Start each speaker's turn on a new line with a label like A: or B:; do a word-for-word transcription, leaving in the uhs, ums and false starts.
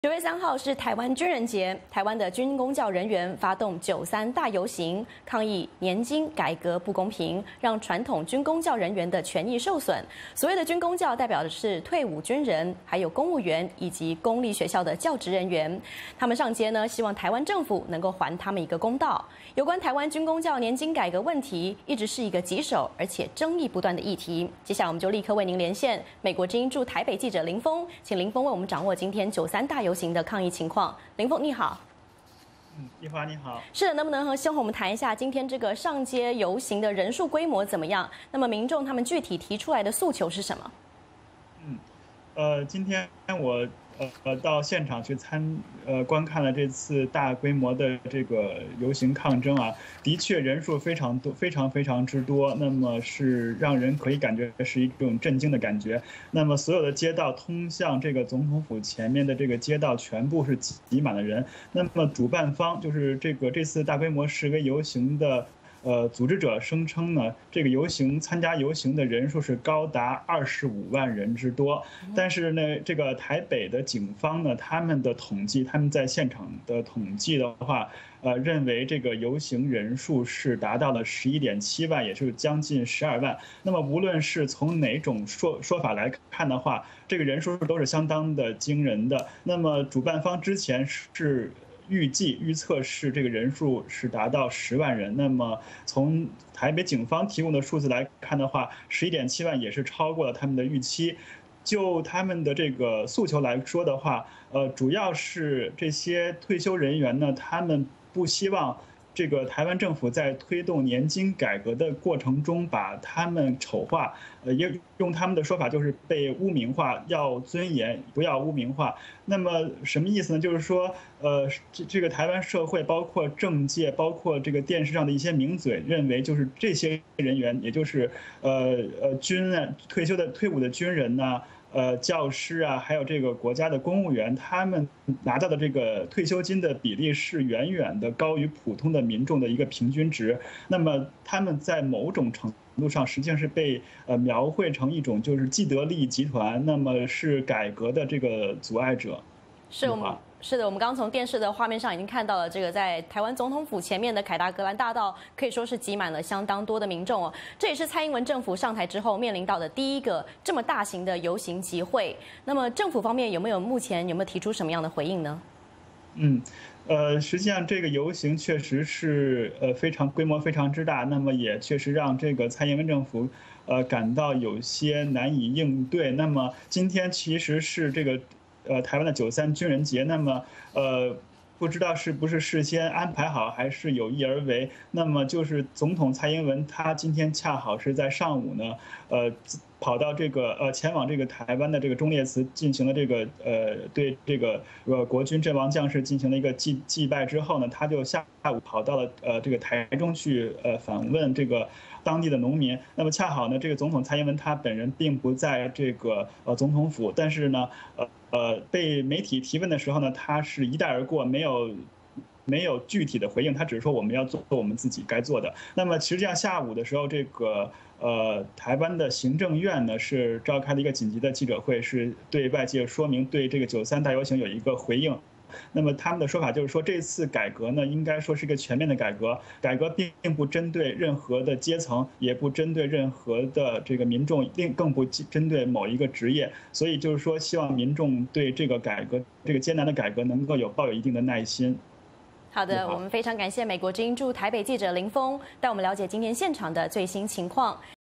A: 九月三号是台湾军人节，台湾的军公教人员发动九三大游行，抗议年金改革不公平，让传统军公教人员的权益受损。所谓的军公教代表的是退伍军人，还有公务员以及公立学校的教职人员。他们上街呢，希望台湾政府能够还他们一个公道。有关台湾军公教年金改革问题，一直是一个棘手而且争议不断的议题。接下来我们就立刻为您连线美国之音驻台北记者林峰，请林峰为我们掌握今天九三大游行。游行的抗议情况，林峰你好。
B: 嗯，丽华你好。
A: 是的，能不能和先和我们谈一下今天这个上街游行的人数规模怎么样？那么民众他们具体提出来的诉求是什么？
B: 嗯，呃，今天我呃到现场去参呃观看了这次大规模的这个游行抗争啊，的确人数非常多，非常非常之多。那么是让人可以感觉是一种震惊的感觉。那么所有的街道通向这个总统府前面的这个街道全部是挤满了人。那么主办方就是这个这次大规模示威游行的。呃，组织者声称呢，这个游行参加游行的人数是高达二十五万人之多。但是呢，这个台北的警方呢，他们的统计，他们在现场的统计的话，呃，认为这个游行人数是达到了十一点七万，也就是将近十二万。那么无论是从哪种说说法来看的话，这个人数都是相当的惊人的。那么主办方之前是。预计预测是这个人数是达到十万人，那么从台北警方提供的数字来看的话，十一点七万也是超过了他们的预期。就他们的这个诉求来说的话，呃，主要是这些退休人员呢，他们不希望。这个台湾政府在推动年金改革的过程中，把他们丑化，呃，用用他们的说法就是被污名化，要尊严，不要污名化。那么什么意思呢？就是说，呃，这这个台湾社会，包括政界，包括这个电视上的一些名嘴，认为就是这些人员，也就是呃呃军啊退休的退伍的军人呐、啊。呃，教师啊，还有这个国家的公务员，他们拿到的这个退休金的比例是远远的高于普通的民众的一个平均值。那么他们在某种程度上，实际上是被呃描绘成一种就是既得利益集团，那么是改革的这个阻碍者。
A: 是我们是的，我们刚从电视的画面上已经看到了这个在台湾总统府前面的凯达格兰大道，可以说是挤满了相当多的民众哦。这也是蔡英文政府上台之后面临到的第一个这么大型的游行集会。那么政府方面有没有目前有没有提出什么样的回应呢？
B: 嗯，呃，实际上这个游行确实是呃非常规模非常之大，那么也确实让这个蔡英文政府呃感到有些难以应对。那么今天其实是这个。呃，台湾的九三军人节，那么呃，不知道是不是事先安排好，还是有意而为。那么就是总统蔡英文，他今天恰好是在上午呢，呃，跑到这个呃前往这个台湾的这个忠烈祠进行了这个呃对这个呃国军阵亡将士进行了一个祭祭拜之后呢，他就下午跑到了呃这个台中去呃访问这个。当地的农民，那么恰好呢，这个总统蔡英文他本人并不在这个呃总统府，但是呢，呃呃被媒体提问的时候呢，他是一带而过，没有没有具体的回应，他只是说我们要做我们自己该做的。那么实际上下午的时候，这个呃台湾的行政院呢是召开了一个紧急的记者会，是对外界说明对这个九三大游行有一个回应。那么他们的说法就是说，这次改革呢，应该说是一个全面的改革，改革并不针对任何的阶层，也不针对任何的这个民众，另更不针对某一个职业。所以就是说，希望民众对这个改革，这个艰难的改革，能够有抱有一定的耐心。
A: 好的，我们非常感谢美国之音驻台北记者林峰带我们了解今天现场的最新情况。